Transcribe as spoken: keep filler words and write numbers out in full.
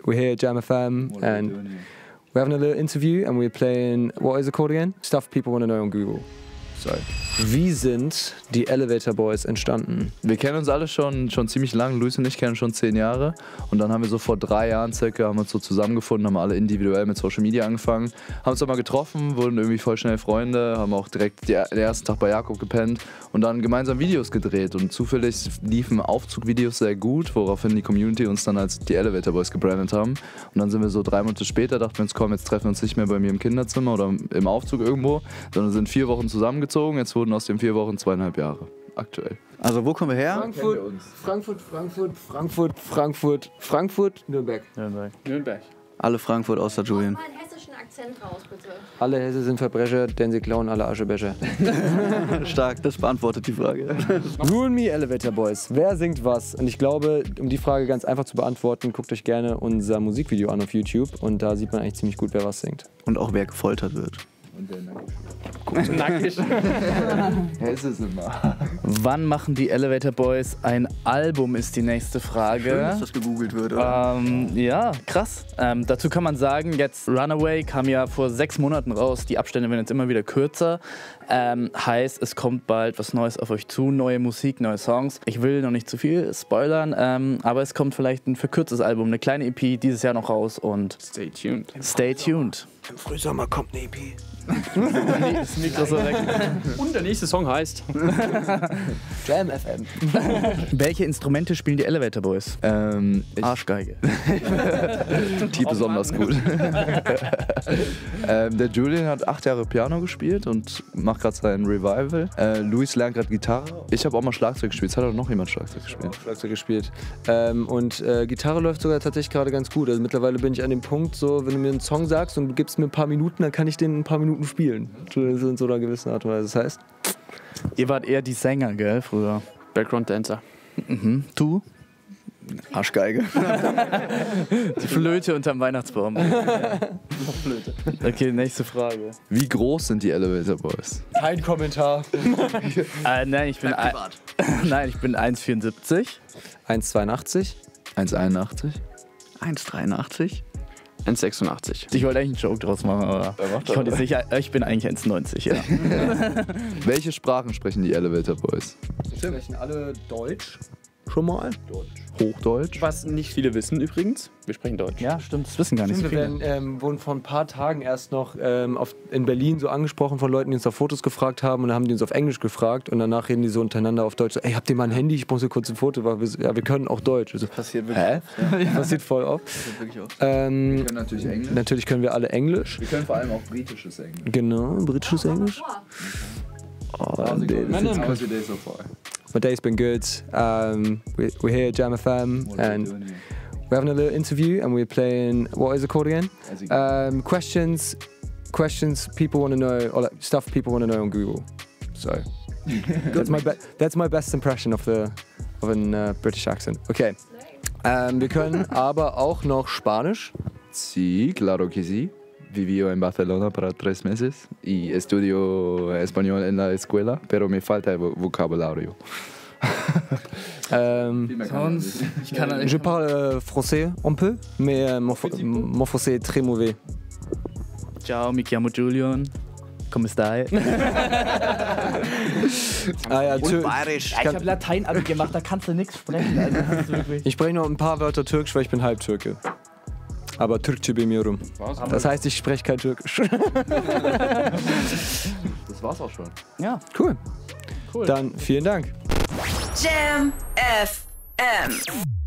we're here at Jam F M, What and are we doing here? we're having a little interview, and we're playing, what is it called again? Stuff people want to know on Google. So. Wie sind die Elevator Boys entstanden? Wir kennen uns alle schon, schon ziemlich lang. Luis und ich kennen schon zehn Jahre. Und dann haben wir so vor drei Jahren circa haben uns so zusammengefunden, haben alle individuell mit Social Media angefangen, haben uns auch mal getroffen, wurden irgendwie voll schnell Freunde, haben auch direkt die, den ersten Tag bei Jakob gepennt und dann gemeinsam Videos gedreht. Und zufällig liefen Aufzugvideos sehr gut, woraufhin die Community uns dann als die Elevator Boys gebrandet haben. Und dann sind wir so drei Monate später, dachten wir uns, komm, jetzt treffen wir uns nicht mehr bei mir im Kinderzimmer oder im Aufzug irgendwo, sondern sind vier Wochen zusammengezogen. Jetzt wurden aus den vier Wochen zweieinhalb Jahre aktuell. Also wo kommen wir her? Frankfurt, Frankfurt, Frankfurt, Frankfurt, Frankfurt, Frankfurt, Nürnberg. Nürnberg. Nürnberg. Alle Frankfurt außer Julian. Mal einen hessischen Akzent raus, bitte. Alle Hesse sind Verbrecher, denn sie klauen alle Aschebecher. Stark, das beantwortet die Frage. You and Me Elevator Boys. Wer singt was? Und ich glaube, um die Frage ganz einfach zu beantworten, guckt euch gerne unser Musikvideo an auf YouTube. Und da sieht man eigentlich ziemlich gut, wer was singt. Und auch wer gefoltert wird. Und der Nackig. Hesse ist immer. Wann machen die Elevator Boys ein Album, ist die nächste Frage. Schön, dass das gegoogelt wird, oder? Ähm, ja, krass. Ähm, dazu kann man sagen, jetzt Runaway kam ja vor sechs Monaten raus. Die Abstände werden jetzt immer wieder kürzer. Ähm, heißt, es kommt bald was Neues auf euch zu, neue Musik, neue Songs. Ich will noch nicht zu viel spoilern, ähm, aber es kommt vielleicht ein verkürztes Album, eine kleine E P dieses Jahr noch raus und Stay tuned. stay tuned. Im Frühsommer kommt eine E P. Das Mikro so weg. Und der nächste Song heißt Jam F M. Welche Instrumente spielen die Elevator Boys? Ähm, ich, Arschgeige. die besonders gut. ähm, der Julian hat acht Jahre Piano gespielt und macht gerade sein Revival. Äh, Luis lernt gerade Gitarre. Ich habe auch mal Schlagzeug gespielt. Es hat auch noch jemand Schlagzeug gespielt. Schlagzeug gespielt. Ähm, und äh, Gitarre läuft sogar tatsächlich gerade ganz gut. Also mittlerweile bin ich an dem Punkt, so, wenn du mir einen Song sagst und du gibst mir ein paar Minuten, dann kann ich den in ein paar Minuten spielen. So in so einer gewissen Art und Weise. Das heißt, Ihr wart eher die Sänger, gell, früher? Background Dancer. Mhm. Du? Arschgeige. Die Flöte unterm Weihnachtsbaum. Okay, nächste Frage. Wie groß sind die Elevator Boys? kein Kommentar. Äh, nein, ich bin ein, nein, ich bin eins Komma vierundsiebzig. eins Komma zweiundachtzig. eins Komma einundachtzig? eins Komma dreiundachtzig. eins Komma sechsundachtzig. Ich wollte eigentlich einen Joke draus machen, aber ich konnte jetzt nicht. Ich bin eigentlich eins Komma neunzig, ja. Welche Sprachen sprechen die Elevator Boys? Wir sprechen alle Deutsch. Schon mal? Deutsch. Hochdeutsch? Was nicht viele wissen übrigens, wir sprechen Deutsch. Ja, stimmt, das wissen gar nicht so Wir viele. werden, ähm, wurden vor ein paar Tagen erst noch ähm, auf, in Berlin so angesprochen von Leuten, die uns auf Fotos gefragt haben, und dann haben die uns auf Englisch gefragt und danach reden die so untereinander auf Deutsch. So, ey, habt ihr mal ein Handy? Ich brauche so kurz ein Foto. Weil wir, so, ja, wir können auch Deutsch. Also, Passiert wirklich. hä? Ja. Passiert voll oft. Passiert wirklich oft. Ähm, Wir können natürlich Englisch. natürlich können wir alle Englisch. Wir können vor allem auch britisches Englisch. Genau, britisches Englisch. Oh, How's it going? das ist- How's your day so far? My day's been good. Um, we, we're here at Jam F M, What are we and doing here? we're having a little interview, and we're playing. What is it called again? As you- Um, questions, questions people want to know, or like stuff people want to know on Google. So that's my be that's my best impression of the of an uh, British accent. Okay. Um, wir können aber auch noch Spanisch. Sí, claro que sí. Viví en Barcelona para tres meses y estudio español en la escuela, pero me falta el vo- vocabulario. Um, Sonst, ich kann je parle euh, français un peu, mais euh, mon, fr- mon français est très mauvais. Ciao, mi chiamo Julian. Come stai? Ah ja, Tür- Bayerisch. Ich habe Latein-Abi gemacht, da kannst du nichts sprechen. Also, das ist wirklich Ich spreche noch ein paar Wörter Türkisch, weil ich bin Halbtürke. Aber Türkçe bilmiyorum. Das heißt, ich spreche kein Türkisch. Das war's auch schon. ja. Cool. Cool. Dann vielen Dank. Jam F M.